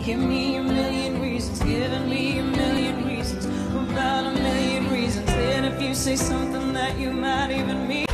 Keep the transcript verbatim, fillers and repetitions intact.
Give me a million reasons, giving me a million reasons, about a million reasons. And if you say something that you might even mean,